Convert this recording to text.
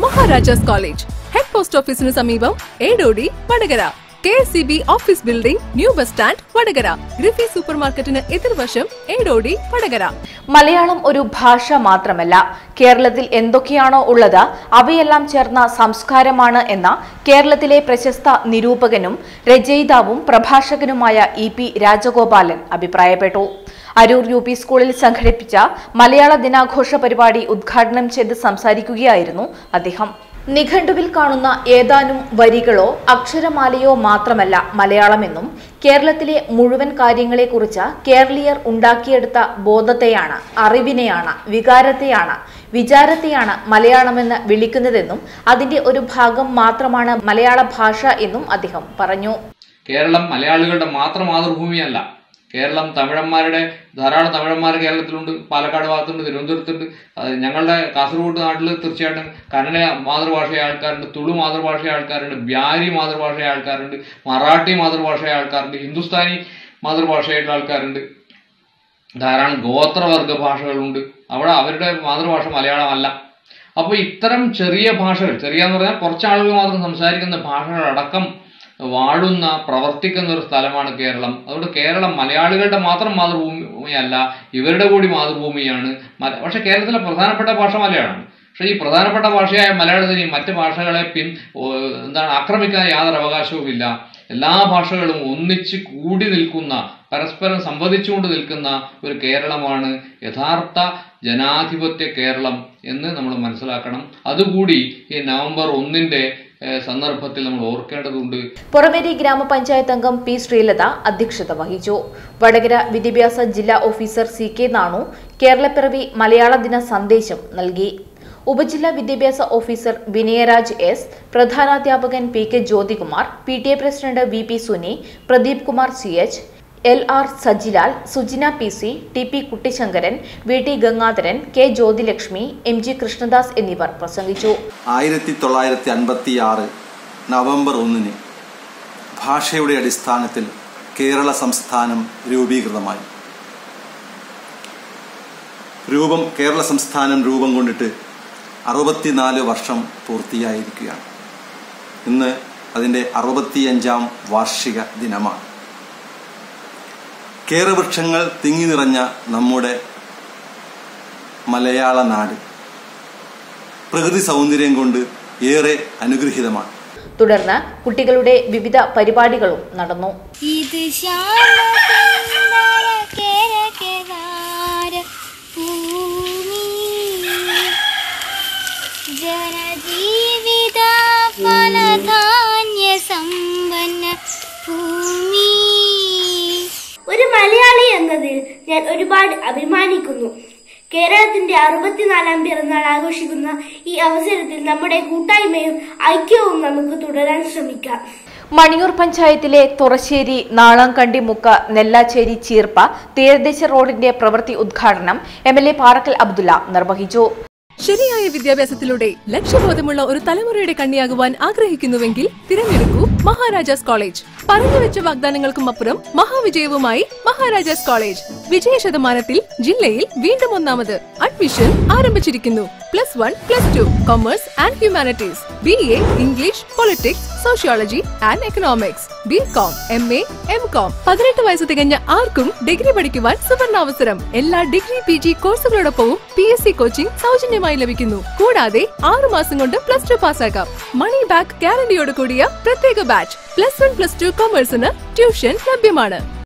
Maharajas college, head post ഓഫീസിന് സമീപം Edodi, Vatakara. KSCB office building, new bus stand, Vatakara. ഗ്രിഫി സൂപ്പർ മാർക്കറ്റിന് എതിർവശം, ഏടോടി, വടകര. മലയാളം ഒരു ഭാഷ മാത്രമല്ല, കേരളത്തിൽ എന്തൊക്കെയാണോ ഉള്ളത് അവയെല്ലാം ചേർന്ന സംസ്കാരമാണ് എന്ന കേരളത്തിലെ പ്രശസ്ത നിരൂപകനും രചയിതാവും പ്രഭാഷകനുമായ EP രാജഗോപാലൻ അഭിപ്രായപ്പെട്ടു. അരൂർ UP സ്കൂളിൽ സംഘടിപ്പിച്ച മലയാള ദിനാഘോഷ പരിപാടി ഉദ്ഘാടനം ചെയ്ത് സംസാരിക്കുകയായിരുന്നു അദ്ദേഹം. നിഘണ്ടുവിൽ കാണുന്ന ഏതാനും വരികളോ അക്ഷരമാലയോ മാത്രമല്ല മലയാളമെന്നും കേരളത്തിലെ മുഴുവൻ കാര്യങ്ങളെക്കുറിച്ച് കേരളീയർ ഉണ്ടാക്കിയെടുത്ത ബോധത്തെയാണ്, അറിവിനെയാണ്, വികാരത്തെയാണ്, വിചാരത്തെയാണ് മലയാളമെന്ന് വിളിക്കുന്നതെന്നും അതിന്റെ ഒരു ഭാഗം മാത്രമാണ് മലയാള ഭാഷ എന്നും അദ്ദേഹം പറഞ്ഞു. കേരളം മലയാളികളുടെ മാത്രം മാതൃഭൂമിയല്ല. കേരളം ധാരാളം തമിഴന്മാർ കേരളത്തിലുണ്ട്, പാലക്കാട് ഭാഗത്തുണ്ട്, തിരുവനന്തപുരത്തുണ്ട്. ഞങ്ങളുടെ കാസർഗോഡ് നാട്ടിൽ തീർച്ചയായിട്ടും കന്നഡ മാതൃഭാഷയായ ആൾക്കാരുണ്ട്, തുളു മാതൃഭാഷയായ ആൾക്കാരുണ്ട്, ബ്യാരി മാതൃഭാഷയായ ആൾക്കാരുണ്ട്, മറാഠി മാതൃഭാഷയായ ആൾക്കാരുണ്ട്, ഹിന്ദുസ്ഥാനി മാതൃഭാഷയായിട്ടുള്ള ആൾക്കാരുണ്ട്, ധാരാളം ഗോത്രവർഗ ഭാഷകളുണ്ട്. അവിടെ അവരുടെ മാതൃഭാഷ മലയാളമല്ല. അപ്പോൾ ഇത്തരം ചെറിയ ഭാഷകൾ, ചെറിയെന്ന് പറഞ്ഞാൽ കുറച്ച് ആളുകൾ മാത്രം സംസാരിക്കുന്ന ഭാഷകളടക്കം വാഴുന്ന, പ്രവർത്തിക്കുന്ന ഒരു സ്ഥലമാണ് കേരളം. അതുകൊണ്ട് കേരളം മലയാളികളുടെ മാത്രം മാതൃഭൂമിയല്ല, ഇവരുടെ കൂടി മാതൃഭൂമിയാണ്. പക്ഷെ കേരളത്തിലെ പ്രധാനപ്പെട്ട ഭാഷ മലയാളമാണ്. പക്ഷെ ഈ പ്രധാനപ്പെട്ട ഭാഷയായ മലയാളത്തിന് മറ്റ് ഭാഷകളെ ആക്രമിക്കാൻ യാതൊരു അവകാശവുമില്ല. എല്ലാ ഭാഷകളും ഒന്നിച്ച് കൂടി നിൽക്കുന്ന, പരസ്പരം സംവദിച്ചുകൊണ്ട് നിൽക്കുന്ന ഒരു കേരളമാണ് യഥാർത്ഥ ജനാധിപത്യ കേരളം എന്ന് നമ്മൾ മനസ്സിലാക്കണം. അതുകൂടി ഈ നവംബർ 1 സന്ദർഭത്തിൽ നമ്മൾ ഓർക്കേണ്ടതുണ്ട്. പുറമേരി ഗ്രാമപഞ്ചായത്ത് അംഗം P. ശ്രീലത അധ്യക്ഷത വഹിച്ചു. വടകര വിദ്യാഭ്യാസ ജില്ലാ ഓഫീസർ CK നാണു കേരളപ്പിറവി മലയാള ദിന സന്ദേശം നൽകി. ഉപജില്ലാ വിദ്യാഭ്യാസ ഓഫീസർ വിനയരാജ് S, പ്രധാനാധ്യാപകൻ PK Jyothikumar, PTA president VP Suni, Pradeep Kumar CH, LR Sajilal, Sujina PC, TP Kuttisankaran, VT Gangadharan, K Jyothilakshmi, MG Krishnadas എന്നിവർ പ്രസംഗിച്ചു. 1956 നവംബർ 1 ഭാഷയുടെ അടിസ്ഥാനത്തിൽ കേരള സംസ്ഥാനം രൂപീകൃതമായി. കേരള സംസ്ഥാനം രൂപം കൊണ്ടിട്ട് 64 വർഷം പൂർത്തിയായിരിക്കുകയാണ്. ഇന്ന് അതിൻ്റെ 65ാം വാർഷിക ദിനമാണ്. കേരവൃക്ഷങ്ങൾ തിങ്ങി നിറഞ്ഞ നമ്മുടെ മലയാള നാട് പ്രകൃതി സൗന്ദര്യം കൊണ്ട് ഏറെ അനുഗ്രഹീതമാണ്. തുടർന്ന് കുട്ടികളുടെ വിവിധ പരിപാടികളും നടന്നു. ഒരു മലയാളി എന്നതിൽ ഞാൻ ഒരുപാട് അഭിമാനിക്കുന്നു. കേരളത്തിന്റെ 64ാം പിറന്നാൾ ആഘോഷിക്കുന്ന ഈ അവസരത്തിൽ നമ്മുടെ കൂട്ടായ്മയും ഐക്യവും നമുക്ക് തുടരാൻ ശ്രമിക്കാം. മണിയൂർ പഞ്ചായത്തിലെ തുറശ്ശേരി, നാളാങ്കണ്ടിമുക്ക്, നെല്ലാച്ചേരി, ചീർപ്പ തീരദേശ റോഡിന്റെ പ്രവൃത്തി ഉദ്ഘാടനം MLA പാറക്കൽ അബ്ദുള്ള നിർവഹിച്ചു. ശരിയായ വിദ്യാഭ്യാസത്തിലൂടെ ലക്ഷ്യബോധമുള്ള ഒരു തലമുറയുടെ കണ്ണിയാകുവാൻ ആഗ്രഹിക്കുന്നുവെങ്കിൽ തിരഞ്ഞെടുക്കൂ മഹാരാജാസ് കോളേജ്. പറഞ്ഞുവെച്ച വാഗ്ദാനങ്ങൾക്കും അപ്പുറം മഹാവിജയവുമായി മഹാരാജാസ് കോളേജ്. വിജയശതമാനത്തിൽ ജില്ലയിൽ വീണ്ടും 1ാമത്. അഡ്മിഷൻ ആരംഭിച്ചിരിക്കുന്നു. +1, +2 commerce and humanities, BA English, politics, sociology and economics, BCom, MA, MCom. 18 വയസ്സ് തികഞ്ഞ ആർക്കും ഡിഗ്രി പഠിക്കുവാൻ സുവർണാവസരം. എല്ലാ ഡിഗ്രി PG കോഴ്സുകളോടൊപ്പവും PSC കോച്ചിംഗ് സൗജന്യമായി ലഭിക്കുന്നു. കൂടാതെ 6 മാസം കൊണ്ട് +2 പാസ്സാക്കാം. മണി ബാക്ക് ഗ്യാരണ്ടിയോട് കൂടിയ പ്രത്യേക ബാച്ച്. +1, +2 കൊമേഴ്സിന് ട്യൂഷൻ ലഭ്യമാണ്.